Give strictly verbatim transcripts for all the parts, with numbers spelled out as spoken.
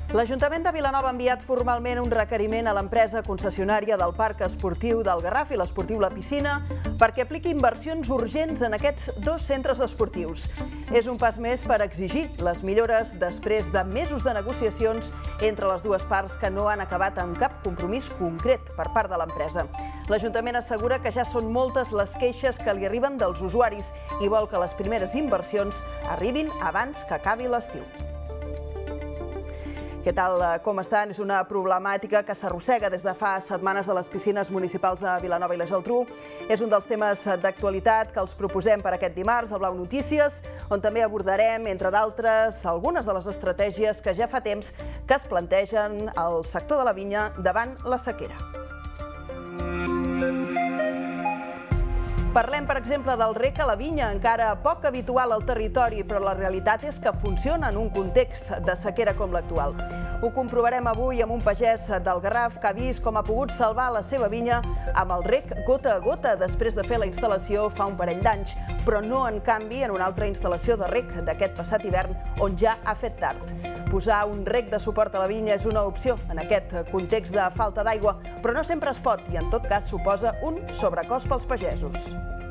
L'Ajuntament de Vilanova ha enviat formalment un requeriment a l'empresa concessionària del Parc Esportiu del Garraf i l'Esportiu La Piscina perquè apliqui inversions urgents en aquests dos centres esportius. És un pas més per exigir les millores després de mesos de negociacions entre les dues parts que no han acabat amb cap compromís concret per part de l'empresa. L'Ajuntament assegura que ja són moltes les queixes que li arriben dels usuaris i vol que les primeres inversions arribin abans que acabi l'estiu. Què tal, com estan? És una problemàtica que s'arrossega des de fa setmanes a les piscines municipals de Vilanova i la Geltrú. És un dels temes d'actualitat que els proposem per aquest dimarts a Blau Notícies, on també abordarem, entre d'altres, algunes de les estratègies que ja fa temps que es plantegen al sector de la vinya davant la sequera. Parlem, per exemple, del rec a la vinya, encara poc habitual al territori, però la realitat és que funciona en un context de sequera com l'actual. Ho comprovarem avui amb un pagès del Garraf que ha vist com ha pogut salvar la seva vinya amb el rec gota a gota després de fer la instal·lació fa un parell d'anys, però no, en canvi, en una altra instal·lació de rec d'aquest passat hivern on ja ha fet tard. Posar un rec de suport a la vinya és una opció en aquest context de falta d'aigua, però no sempre es pot i, en tot cas, suposa un sobrecost pels pagesos.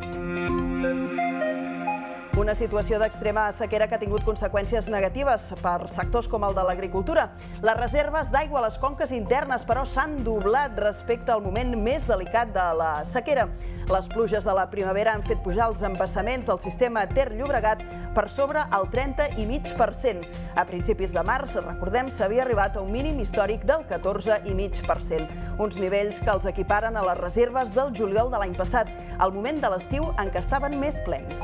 Una situació d'extrema sequera que ha tingut conseqüències negatives per sectors com el de l'agricultura. Les reserves d'aigua a les conques internes, però, s'han doblat respecte al moment més delicat de la sequera. Les pluges de la primavera han fet pujar els embassaments del sistema Ter-Llobregat per sobre el trenta i mig per cent. A principis de març, recordem, s'havia arribat a un mínim històric del catorze i mig per cent. Uns nivells que els equiparen a les reserves del juliol de l'any passat, al moment de l'estiu en què estaven més plens.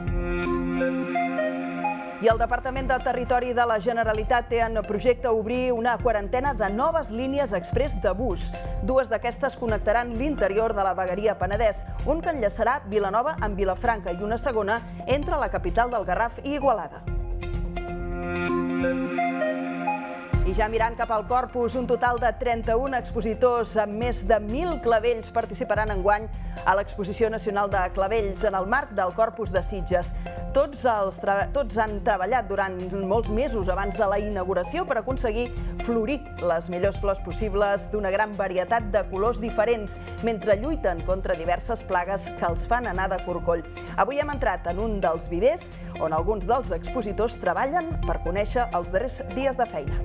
I el Departament de Territori de la Generalitat té en projecte obrir una quarantena de noves línies exprés de bus. Dues d'aquestes connectaran l'interior de la vegueria Penedès, un que enllaçarà Vilanova amb Vilafranca i una segona entre la capital del Garraf i Igualada. I ja mirant cap al Corpus, un total de trenta-un expositors amb més de mil clavells participaran enguany a l'Exposició Nacional de Clavells en el marc del Corpus de Sitges. Tots, els tots han treballat durant molts mesos abans de la inauguració per aconseguir florir les millors flors possibles d'una gran varietat de colors diferents, mentre lluiten contra diverses plagues que els fan anar de corcoll. Avui hem entrat en un dels vivers on alguns dels expositors treballen per conèixer els darrers dies de feina.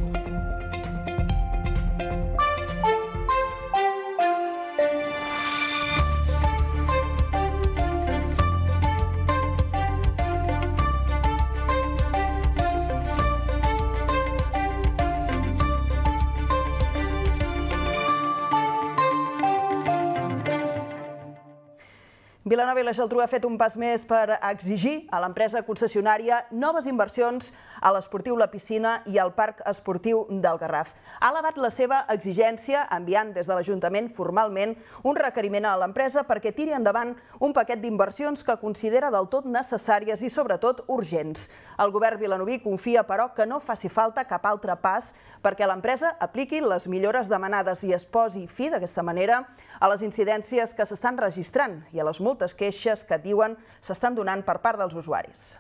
Vilanova i la Geltrú ha fet un pas més per exigir a l'empresa concessionària noves inversions a l'Esportiu La Piscina i al Parc Esportiu del Garraf. Ha elevat la seva exigència enviant des de l'Ajuntament formalment un requeriment a l'empresa perquè tiri endavant un paquet d'inversions que considera del tot necessàries i sobretot urgents. El govern vilanoví confia, però, que no faci falta cap altre pas perquè l'empresa apliqui les millores demanades i es posi fi d'aquesta manera a les incidències que s'estan registrant i a les moltes queixes que diuen s'estan donant per part dels usuaris.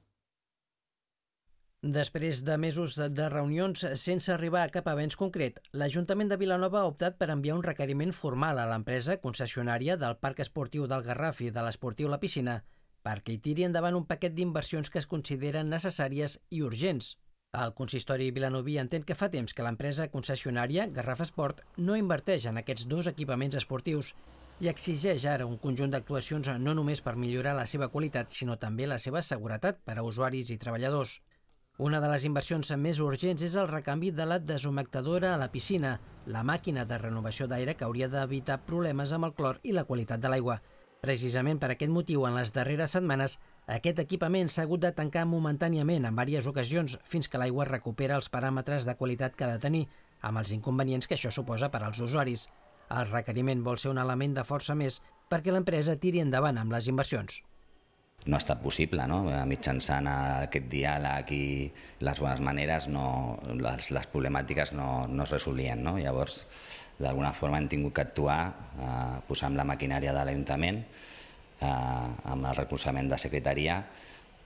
Després de mesos de reunions sense arribar a cap avenç concret, l'Ajuntament de Vilanova ha optat per enviar un requeriment formal a l'empresa concessionària del Parc Esportiu del Garraf i de l'Esportiu La Piscina perquè hi tiri endavant un paquet d'inversions que es consideren necessàries i urgents. El consistori vilanoví entén que fa temps que l'empresa concessionària Garraf Esport no inverteix en aquests dos equipaments esportius i exigeix ara un conjunt d'actuacions no només per millorar la seva qualitat, sinó també la seva seguretat per a usuaris i treballadors. Una de les inversions més urgents és el recanvi de la deshumectadora a la piscina, la màquina de renovació d'aire que hauria d'evitar problemes amb el clor i la qualitat de l'aigua. Precisament per aquest motiu, en les darreres setmanes, aquest equipament s'ha hagut de tancar momentàniament en diverses ocasions fins que l'aigua recupera els paràmetres de qualitat que ha de tenir, amb els inconvenients que això suposa per als usuaris. El requeriment vol ser un element de força més perquè l'empresa tiri endavant amb les inversions. No ha estat possible, no? Mitjançant aquest diàleg i les bones maneres, no, les, les problemàtiques no, no es resolien. No? Llavors, d'alguna forma hem tingut que actuar, eh, posar amb la maquinària de l'Ajuntament, eh, amb el recolzament de secretaria,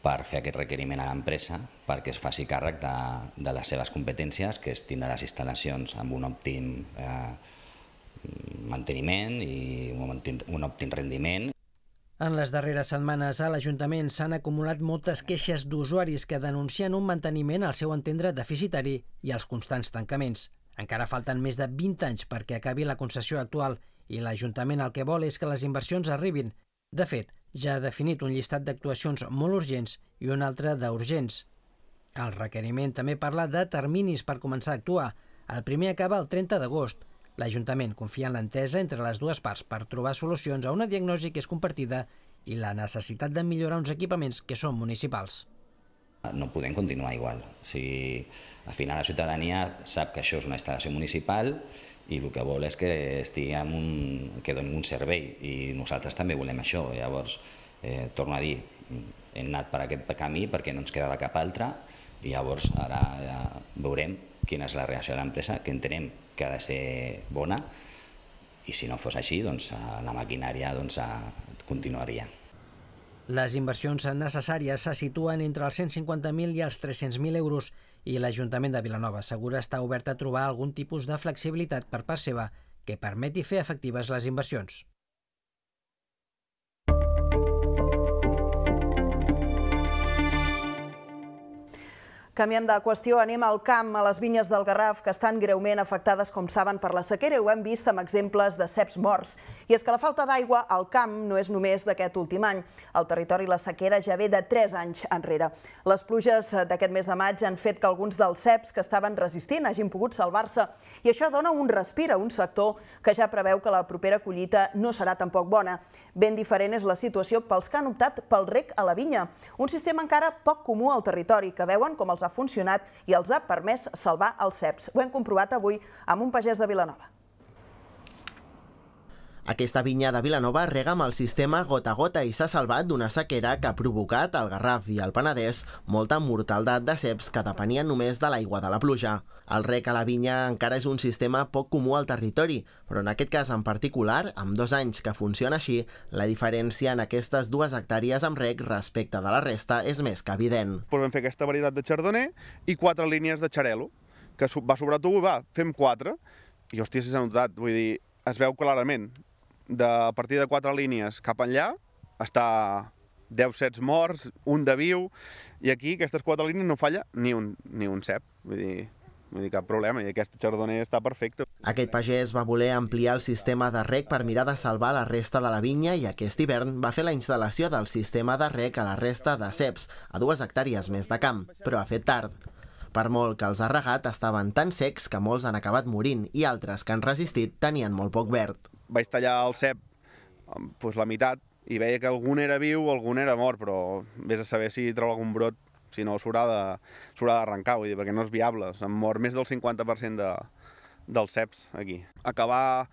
per fer aquest requeriment a l'empresa perquè es faci càrrec de, de les seves competències, que és tindre les instal·lacions amb un òptim eh, manteniment i un òptim, un òptim rendiment. En les darreres setmanes a l'Ajuntament s'han acumulat moltes queixes d'usuaris que denuncien un manteniment al seu entendre deficitari i els constants tancaments. Encara falten més de vint anys perquè acabi la concessió actual i l'Ajuntament el que vol és que les inversions arribin. De fet, ja ha definit un llistat d'actuacions molt urgents i un altre d'urgents. El requeriment també parla de terminis per començar a actuar. El primer acaba el trenta d'agost. L'Ajuntament confia en l'entesa entre les dues parts per trobar solucions a una diagnosi que és compartida i la necessitat de millorar uns equipaments que són municipals. No podem continuar igual. O sigui, al final la ciutadania sap que això és una instal·lació municipal i el que vol és que estigui en un, que doni un servei i nosaltres també volem això. Llavors, eh, torno a dir, hem anat per aquest camí perquè no ens quedava cap altre i llavors ara ja veurem quina és la reacció de l'empresa, que entenem que ha de ser bona i si no fos així, doncs, la maquinària doncs, continuaria. Les inversions necessàries se situen entre els cent cinquanta mil i els tres-cents mil euros i l'Ajuntament de Vilanova assegura estar obert a trobar algun tipus de flexibilitat per part seva que permeti fer efectives les inversions. Canviem de qüestió, anem al camp, a les vinyes del Garraf, que estan greument afectades, com saben, per la sequera. Ho hem vist amb exemples de ceps morts. I és que la falta d'aigua al camp no és només d'aquest últim any. Al territori la sequera ja ve de tres anys enrere. Les pluges d'aquest mes de maig han fet que alguns dels ceps que estaven resistint hagin pogut salvar-se. I això dona un respir a un sector que ja preveu que la propera collita no serà tampoc bona. Ben diferent és la situació pels que han optat pel reg a la vinya. Un sistema encara poc comú al territori, que veuen com els ha funcionat i els ha permès salvar els ceps. Ho hem comprovat avui amb un pagès de Vilanova. Aquesta vinya de Vilanova rega amb el sistema gota a gota i s'ha salvat d'una sequera que ha provocat al Garraf i al Penedès molta mortaldat de ceps que depenien només de l'aigua de la pluja. El reg a la vinya encara és un sistema poc comú al territori, però en aquest cas en particular, amb dos anys que funciona així, la diferència en aquestes dues hectàrees amb reg respecte de la resta és més que evident. Vam fer aquesta varietat de chardonnay i quatre línies de xarel·lo, que va sobrar tu, va, fem quatre, i hòstia, si s'ha notat, vull dir, es veu clarament. De, a partir de quatre línies cap enllà, està deu ceps morts, un de viu, i aquí aquestes quatre línies no falla ni un, ni un cep, vull dir, vull dir cap problema, i aquest chardonnay està perfecte. Aquest pagès va voler ampliar el sistema de reg per mirar de salvar la resta de la vinya i aquest hivern va fer la instal·lació del sistema de reg a la resta de ceps, a dues hectàrees més de camp, però ha fet tard. Per molt que els ha regat, estaven tan secs que molts han acabat morint i altres que han resistit tenien molt poc verd. Vaig tallar el cep doncs, la meitat i veia que algun era viu o algun era mort, però vés a saber si treu algun brot, si no s'haurà d'arrencar, vull dir, perquè no és viable. Se'n mor més del cinquanta per cent de, dels ceps aquí. Acabar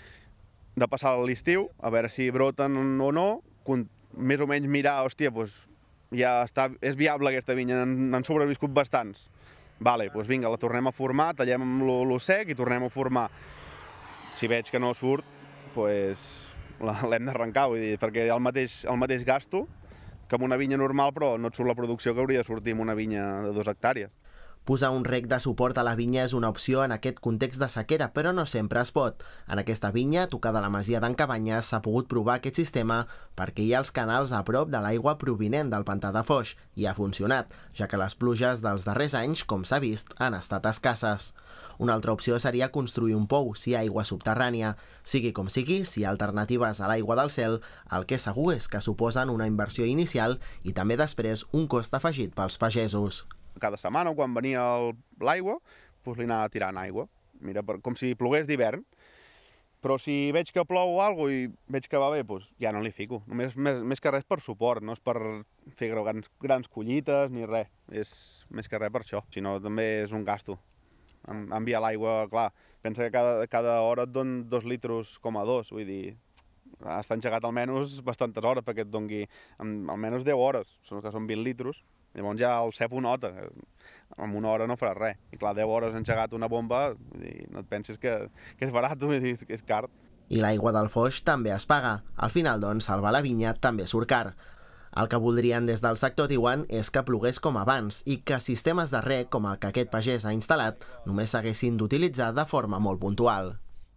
de passar l'estiu, a veure si broten o no, més o menys mirar, hòstia, doncs ja està, és viable aquesta vinya, n'han sobreviscut bastants. Vale, doncs vinga, la tornem a formar, tallem lo sec i tornem a formar. Si veig que no surt, doncs l'hem d'arrencar, vull dir, perquè el mateix, el mateix gasto que amb una vinya normal, però no et surt la producció que hauria de sortir amb una vinya de dues hectàrees. Posar un reg de suport a la vinya és una opció en aquest context de sequera, però no sempre es pot. En aquesta vinya, tocada a la masia d'en Cabanyes, s'ha pogut provar aquest sistema perquè hi ha els canals a prop de l'aigua provinent del pantà de Foix i ha funcionat, ja que les pluges dels darrers anys, com s'ha vist, han estat escasses. Una altra opció seria construir un pou si hi ha aigua subterrània. Sigui com sigui, si hi ha alternatives a l'aigua del cel, el que és segur és que suposen una inversió inicial i també després un cost afegit pels pagesos. Cada setmana, quan venia l'aigua, doncs li anava tirant aigua, mira, com si plogués d'hivern. Però si veig que plou o alguna cosa i veig que va bé, doncs ja no li fico. Només més, més que res per suport, no és per fer grans, grans collites ni res, és més que res per això. Si no, també és un gasto. Enviar l'aigua, clar, pensa que cada, cada hora et don dos litres com a dos, vull dir, està engegat almenys bastantes hores perquè et doni almenys deu hores, que són vint litres. Llavors ja el cep ho nota, en una hora no farà res. I clar, deu hores engegat una bomba, vull dir, no et pensis que, que és barat, vull dir, que és car. I l'aigua del Foix també es paga. Al final, doncs, salvar la vinya també surt car. El que voldrien des del sector, diuen, és que plogués com abans i que sistemes de reg, com el que aquest pagès ha instal·lat, només s'haguessin d'utilitzar de forma molt puntual.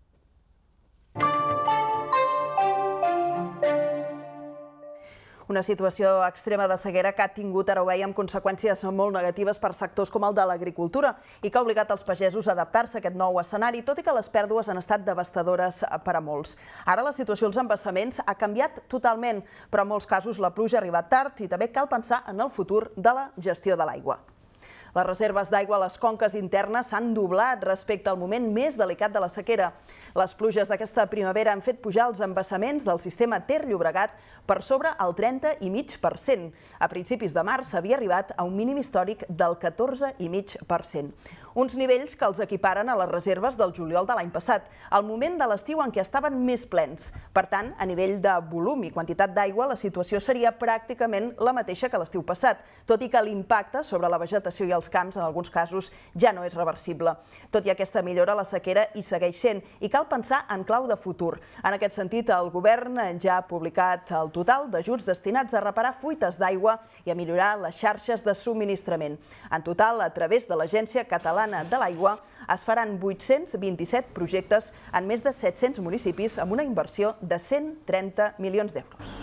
Una situació extrema de sequera que ha tingut, ara ho veiem, conseqüències molt negatives per sectors com el de l'agricultura i que ha obligat els pagesos a adaptar-se a aquest nou escenari, tot i que les pèrdues han estat devastadores per a molts. Ara la situació als embassaments ha canviat totalment, però en molts casos la pluja ha arribat tard i també cal pensar en el futur de la gestió de l'aigua. Les reserves d'aigua a les conques internes s'han doblat respecte al moment més delicat de la sequera. Les pluges d'aquesta primavera han fet pujar els embassaments del sistema Ter-Llobregat per sobre el trenta coma cinc per cent. A principis de març s'havia arribat a un mínim històric del catorze coma cinc per cent. Uns nivells que els equiparen a les reserves del juliol de l'any passat, al moment de l'estiu en què estaven més plens. Per tant, a nivell de volum i quantitat d'aigua, la situació seria pràcticament la mateixa que l'estiu passat, tot i que l'impacte sobre la vegetació i els camps, en alguns casos, ja no és reversible. Tot i aquesta millora, la sequera hi segueix sent i cal pensar en clau de futur. En aquest sentit, el govern ja ha publicat el total d'ajuts destinats a reparar fuites d'aigua i a millorar les xarxes de subministrament. En total, a través de l'Agència Catalana de l'Aigua, es faran vuit-cents vint-i-set projectes en més de set-cents municipis amb una inversió de cent trenta milions d'euros.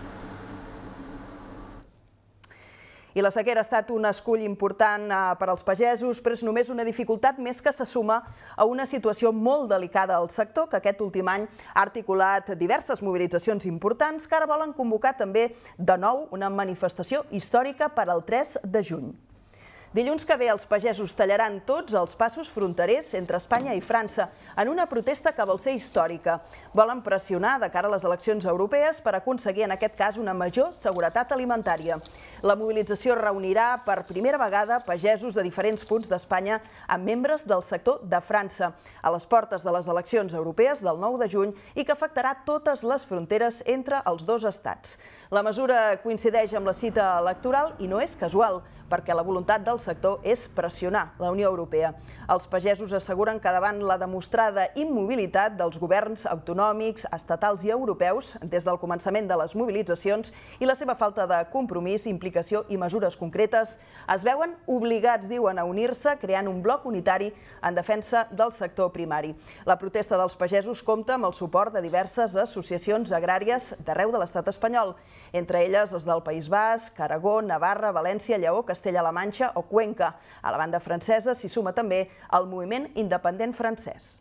I la sequera ha estat un escull important per als pagesos, però és només una dificultat més que se suma a una situació molt delicada al sector, que aquest últim any ha articulat diverses mobilitzacions importants que ara volen convocar també de nou una manifestació històrica per al tres de juny. Dilluns que ve els pagesos tallaran tots els passos fronterers entre Espanya i França en una protesta que vol ser històrica. Volen pressionar de cara a les eleccions europees per aconseguir en aquest cas una major seguretat alimentària. La mobilització reunirà per primera vegada pagesos de diferents punts d'Espanya amb membres del sector de França a les portes de les eleccions europees del nou de juny i que afectarà totes les fronteres entre els dos estats. La mesura coincideix amb la cita electoral i no és casual, perquè la voluntat del sector és pressionar la Unió Europea. Els pagesos asseguren que davant la demostrada immobilitat dels governs autonòmics, estatals i europeus des del començament de les mobilitzacions i la seva falta de compromís, implicació i mesures concretes, es veuen obligats, diuen, a unir-se creant un bloc unitari en defensa del sector primari. La protesta dels pagesos compta amb el suport de diverses associacions agràries d'arreu de l'estat espanyol, entre elles els del País Basc, Aragó, Navarra, València, Lleó, Castella-La Manxa o Cuenca. A la banda francesa s'hi suma també el moviment independent francès.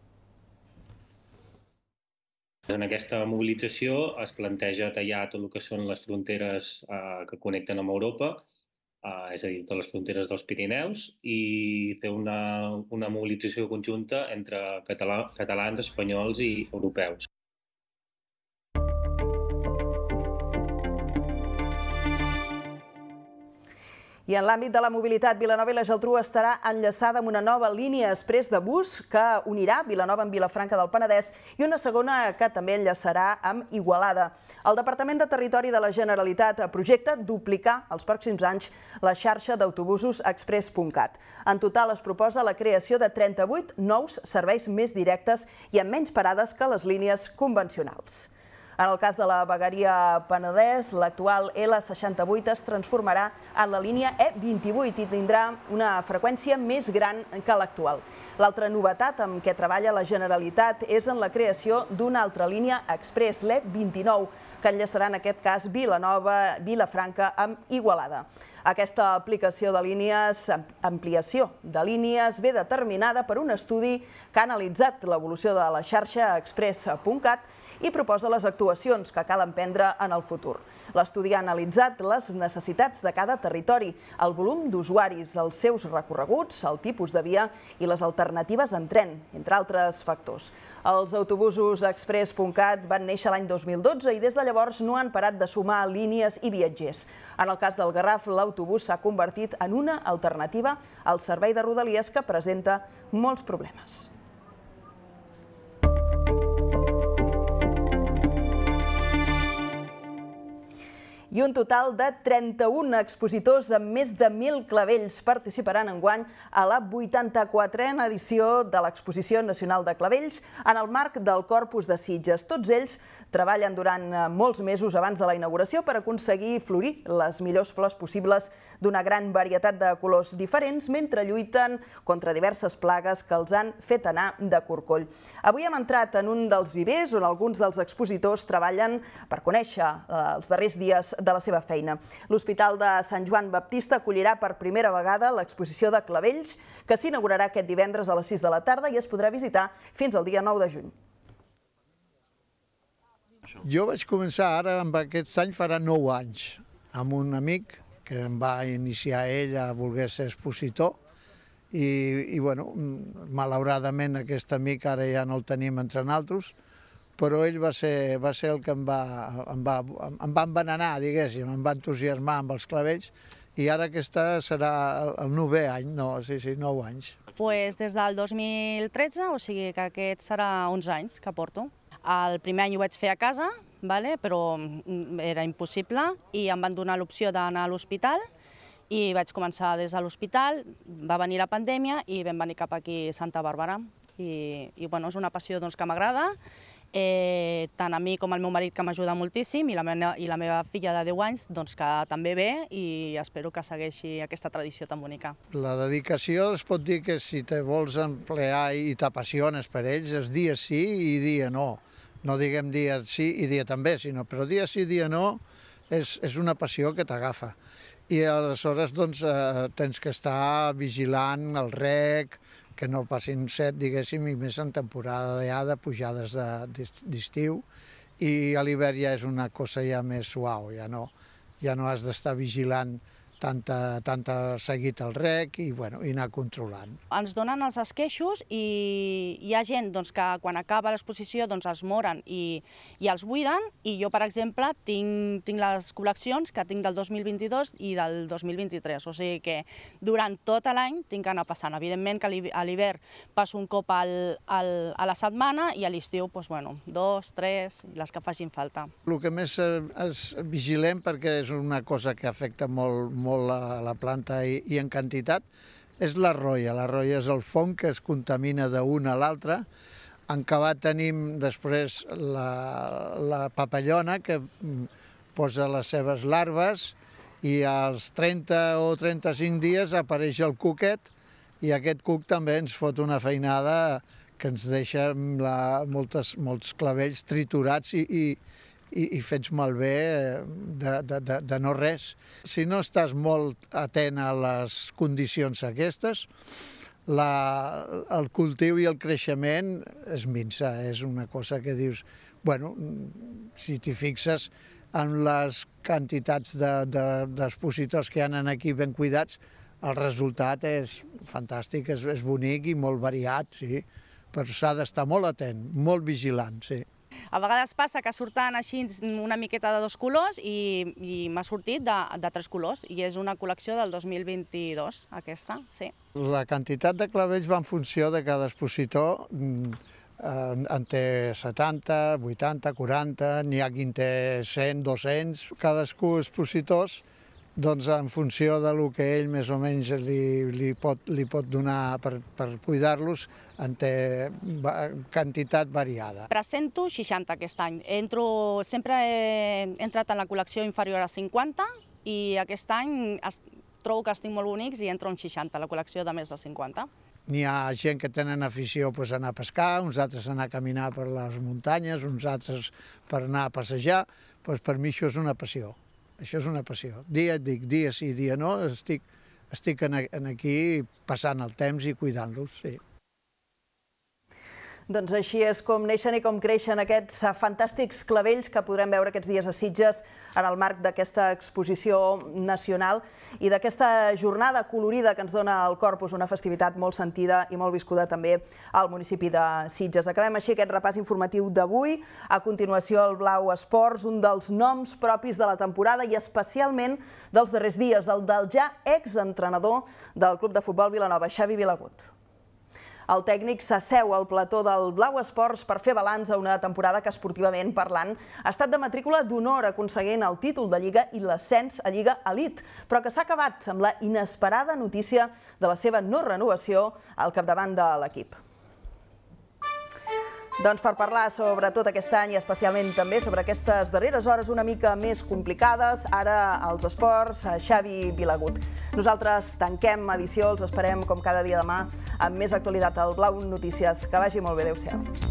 En aquesta mobilització es planteja tallar tot el que són les fronteres que connecten amb Europa, és a dir, totes les fronteres dels Pirineus, i fer una, una mobilització conjunta entre català, catalans, espanyols i europeus. I en l'àmbit de la mobilitat, Vilanova i la Geltrú estarà enllaçada amb una nova línia exprés de bus que unirà Vilanova amb Vilafranca del Penedès i una segona que també enllaçarà amb Igualada. El Departament de Territori de la Generalitat projecta duplicar els pròxims anys la xarxa d'autobusos express punt cat. En total es proposa la creació de trenta-vuit nous serveis més directes i amb menys parades que les línies convencionals. En el cas de la vegueria Penedès, l'actual L seixanta-vuit es transformarà en la línia E vint-i-vuit i tindrà una freqüència més gran que l'actual. L'altra novetat amb què treballa la Generalitat és en la creació d'una altra línia express, l'E vint-i-nou, que enllaçarà en aquest cas Vilanova, Vilafranca amb Igualada. Aquesta aplicació de línies, ampliació de línies, ve determinada per un estudi que ha analitzat l'evolució de la xarxa express punt cat i proposa les actuacions que cal emprendre en el futur. L'estudi ha analitzat les necessitats de cada territori, el volum d'usuaris, els seus recorreguts, el tipus de via i les alternatives en tren, entre altres factors. Els autobusos express punt cat van néixer l'any dos mil dotze i des de llavors no han parat de sumar línies i viatgers. En el cas del Garraf, l'autobús s'ha convertit en una alternativa al servei de Rodalies que presenta molts problemes. I un total de trenta-un expositors amb més de mil clavells participaran enguany a la vuitanta-quatrena edició de l'Exposició Nacional de Clavells en el marc del Corpus de Sitges. Tots ells treballen durant molts mesos abans de la inauguració per aconseguir florir les millors flors possibles d'una gran varietat de colors diferents mentre lluiten contra diverses plagues que els han fet anar de corcoll. Avui hem entrat en un dels vivers on alguns dels expositors treballen per conèixer els darrers dies de la seva feina. L'Hospital de Sant Joan Baptista acollirà per primera vegada l'exposició de clavells que s'inaugurarà aquest divendres a les sis de la tarda i es podrà visitar fins al dia nou de juny. Jo vaig començar ara, amb aquests anys farà nou anys, amb un amic que em va iniciar ell a voler ser expositor i, i bueno, malauradament aquest amic ara ja no el tenim entre nosaltres, però ell va ser, va ser el que em va, em va, em va envenenar, diguéssim, em va entusiasmar amb els clavells i ara aquesta serà el novè any, no, sí, sí, nou anys. Pues des del dos mil tretze, o sigui que aquest serà onze anys que porto. El primer any ho vaig fer a casa, vale? Però era impossible i em van donar l'opció d'anar a l'hospital i vaig començar des de l'hospital, va venir la pandèmia i vam venir cap aquí a Santa Bàrbara. I, i bueno, és una passió doncs, que m'agrada, eh, tant a mi com al meu marit que m'ajuda moltíssim i la, meva, i la meva filla de deu anys doncs, que també ve i espero que segueixi aquesta tradició tan bonica. La dedicació es pot dir que si te vols emplear i t'apassiones per ells és dia sí i dia no. No diguem dia sí i dia també, sinó però dia sí i dia no és, és una passió que t'agafa. I aleshores doncs, eh, tens que estar vigilant el rec, que no passin set, diguéssim, i més en temporada ja de pujades d'estiu. I a l'hivern ja és una cosa ja més suau, ja no, ja no has d'estar vigilant tanta, tanta seguit al rec i, bueno, i anar controlant. Ens donen els esqueixos i hi ha gent doncs, que quan acaba l'exposició doncs, els moren i, i els buiden i jo, per exemple, tinc, tinc les col·leccions que tinc del dos mil vint-i-dos i del dos mil vint-i-tres, o sigui que durant tot l'any tinc que anar passant. Evidentment que a l'hivern passo un cop al, al, a la setmana i a l'estiu doncs, bueno, dos, tres, les que facin falta. El que més és vigilem, perquè és una cosa que afecta molt, molt la, la planta i, i en quantitat, és la roia. La roia és el fong que es contamina d'una a l'altra. En acabat tenim després la, la papallona que posa les seves larves i als trenta o trenta-cinc dies apareix el cuquet i aquest cuc també ens fot una feinada que ens deixa la, moltes, molts clavells triturats i, i i fets malbé de, de, de, de no res. Si no estàs molt atent a les condicions aquestes, la, el cultiu i el creixement es minsa, és una cosa que dius, bueno, si t'hi fixes en les quantitats d'expositors de, de, que hi ha aquí ben cuidats, el resultat és fantàstic, és, és bonic i molt variat, sí, però s'ha d'estar molt atent, molt vigilant, sí. A vegades passa que surten així una miqueta de dos colors i, i m'ha sortit de, de tres colors i és una col·lecció del dos mil vint-i-dos, aquesta, sí. La quantitat de clavells va en funció de cada expositor, en té setanta, vuitanta, quaranta, n'hi ha qui en té cent, dos-cents, cadascú expositors, doncs en funció del que ell més o menys li, li, pot, li pot donar per, per cuidar-los, en té quantitat variada. Presento seixanta aquest any. Entro, sempre he entrat en la col·lecció inferior a cinquanta i aquest any es, trobo que els tinc molt bonics i entro en seixanta, la col·lecció de més de cinquanta. N'hi ha gent que tenen afició pues, a anar a pescar, uns altres a anar a caminar per les muntanyes, uns altres per anar a passejar. Pues, per mi això és una passió. Això és una passió. Dia et dic, dia sí, dia no, estic, estic aquí passant el temps i cuidant-los, sí. Doncs així és com neixen i com creixen aquests fantàstics clavells que podrem veure aquests dies a Sitges en el marc d'aquesta exposició nacional i d'aquesta jornada colorida que ens dona el Corpus, una festivitat molt sentida i molt viscuda també al municipi de Sitges. Acabem així aquest repàs informatiu d'avui. A continuació, el Blau Esports, un dels noms propis de la temporada i especialment dels darrers dies, el del ja exentrenador del Club de Futbol Vilanova, Xavi Vilagut. El tècnic s'asseu al plató del Blau Esports per fer balanç a una temporada que, esportivament parlant, ha estat de matrícula d'honor, aconseguint el títol de Lliga i l'ascens a Lliga Elite, però que s'ha acabat amb la inesperada notícia de la seva no renovació al capdavant de l'equip. Doncs per parlar sobre tot aquest any i especialment també sobre aquestes darreres hores una mica més complicades, ara als esports, Xavi Vilagut. Nosaltres tanquem edició, els esperem com cada dia demà amb més actualitat al Blau Notícies. Que vagi molt bé, adéu-siau.